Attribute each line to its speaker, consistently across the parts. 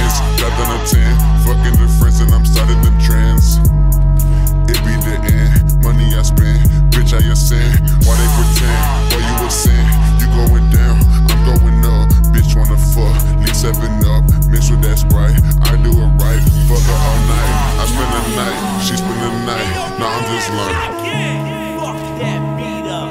Speaker 1: Benz, got done a 10. Fucking the friends and I'm starting them trends. It be the end, money I spend, bitch I your sin. Why they pretend, boy you a sin. You going down, I'm going up. Bitch wanna fuck, leave 7 up, mix with that Sprite. I do it right, fuck her all night. I spend the night, she spend the night. Nah, I'm just lying.
Speaker 2: Fuck that beat up.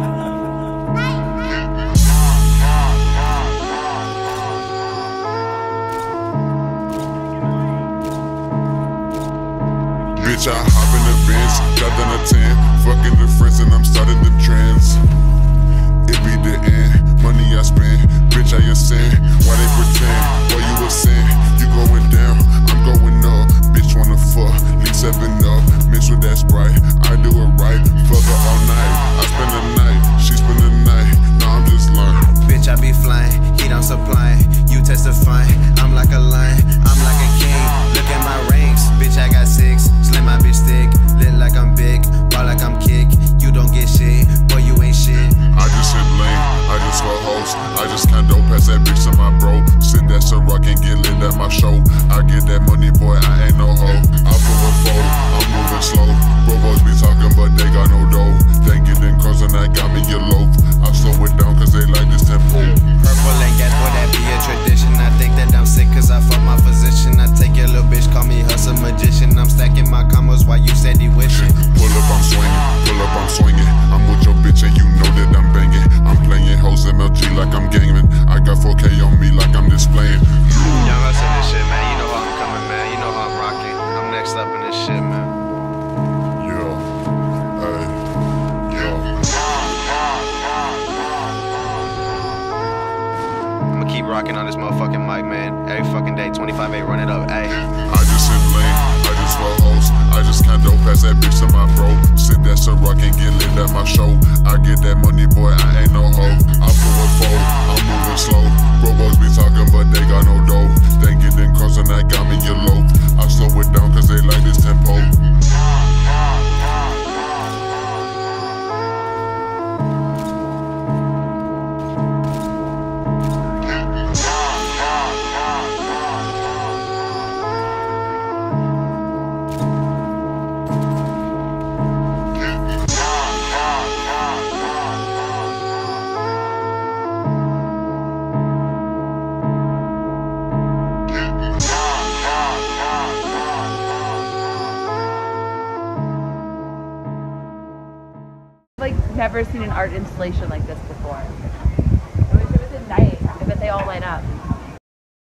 Speaker 1: Bitch, I hop in the Benz, got done a 10. Fucking the friends and I'm starting the trends. It be the end, money I spend, bitch I your sin. Why they pretend, boy you a sin. You going down, I'm going up. Bitch wanna fuck, leave 7 up, mix with that Sprite. I do it right, fuck her all night. I spend the night, she spend the night. Nah, I'm just lying.
Speaker 3: Bitch, I be flying, heat I'm supplying. You testifying, I'm like a lion, I'm like a king. Look at my rings, bitch I got 6. Slim my bitch thick, lit like I'm big, ball like I'm kick. You don't get shit, boy you ain't shit.
Speaker 1: I just hit lane, I just fuck hoes. I just can't dope pass that bitch to my bro. Send that so rock and get lit at my show. I get that money, boy, I ain't no hoe. I pull a fold, I'm moving slow. Bros be talking, but they got no dough. They getting cars and that got me a loaf. I slow it down cause they like this tempo.
Speaker 3: Purple and gas, boy, that be a tradition. I think that I'm sick cause I fuck my physician. I take your little bitch, call me hustle magician. I'm stacking my commas while you said he wishing.
Speaker 1: Pull up, I'm swinging, pull up, I'm swinging. I'm with your bitch and you know that I'm banging. I'm playing hoes MLG like I'm gaming. I got 4K on me like I'm displaying.
Speaker 3: Young us in this shit, man. You know how I'm coming, man. You know how I'm rocking. I'm next up in this shit, man.
Speaker 1: Yeah, hey, yeah.
Speaker 3: I'ma keep rocking on this motherfucking mic, man. Every fucking day, 25-8, run it up, ayy.
Speaker 1: I just hit lane, I just fuck hoes. I just can't dope pass that bitch to my bro. Sit that so rock and get lit at my show. I get that money, boy, I ain't no hoe. I pull a fold, I'm moving slow. Bros be talking, but they got no dough. They getting cars and that got me a loaf. I slow it down cause they like this tempo.
Speaker 4: Like never seen an art installation like this before. I wish it was at night. I bet they all light up.